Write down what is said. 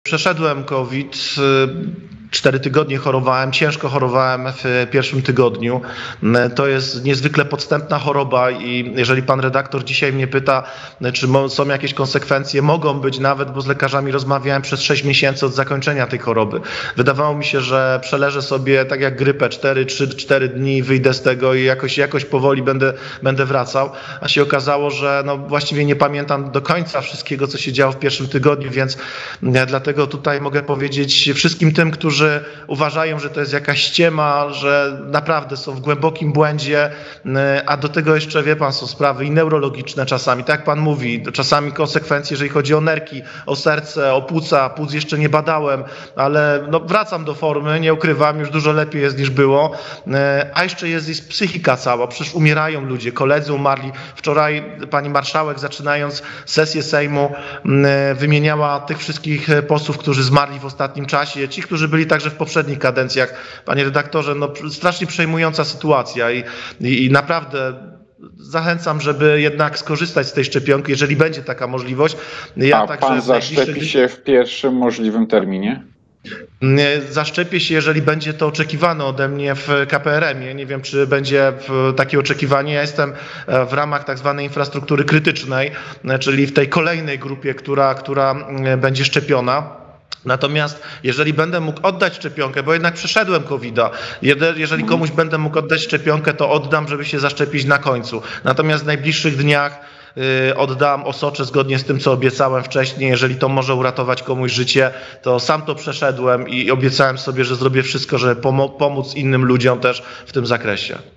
Przeszedłem COVID, 4 tygodnie chorowałem, ciężko chorowałem w pierwszym tygodniu. To jest niezwykle podstępna choroba i jeżeli pan redaktor dzisiaj mnie pyta, czy są jakieś konsekwencje, mogą być nawet, bo z lekarzami rozmawiałem przez 6 miesięcy od zakończenia tej choroby. Wydawało mi się, że przeleżę sobie tak jak grypę 4 dni, wyjdę z tego i jakoś powoli będę wracał, a się okazało, że no właściwie nie pamiętam do końca wszystkiego, co się działo w pierwszym tygodniu, więc dlatego tutaj mogę powiedzieć wszystkim tym, którzy uważają, że to jest jakaś ściema, że naprawdę są w głębokim błędzie, a do tego jeszcze, wie pan, są sprawy i neurologiczne czasami, tak jak pan mówi, czasami konsekwencje, jeżeli chodzi o nerki, o serce, o płuca, płuc jeszcze nie badałem, ale no wracam do formy, nie ukrywam, już dużo lepiej jest niż było, a jeszcze jest psychika cała, przecież umierają ludzie, koledzy umarli. Wczoraj pani marszałek, zaczynając sesję Sejmu, wymieniała tych wszystkich posłów, którzy zmarli w ostatnim czasie, ci, którzy byli także w poprzednich kadencjach. Panie redaktorze, no strasznie przejmująca sytuacja i naprawdę zachęcam, żeby jednak skorzystać z tej szczepionki, jeżeli będzie taka możliwość. A pan zaszczepi się w pierwszym możliwym terminie? Zaszczepię się, jeżeli będzie to oczekiwane ode mnie w KPRM-ie. Nie wiem, czy będzie takie oczekiwanie. Ja jestem w ramach tak zwanej infrastruktury krytycznej, czyli w tej kolejnej grupie, która będzie szczepiona. Natomiast jeżeli będę mógł oddać szczepionkę, bo jednak przeszedłem COVID-a, jeżeli komuś będę mógł oddać szczepionkę, to oddam, żeby się zaszczepić na końcu. Natomiast w najbliższych dniach oddam osocze zgodnie z tym, co obiecałem wcześniej. Jeżeli to może uratować komuś życie, to sam to przeszedłem i obiecałem sobie, że zrobię wszystko, żeby pomóc innym ludziom też w tym zakresie.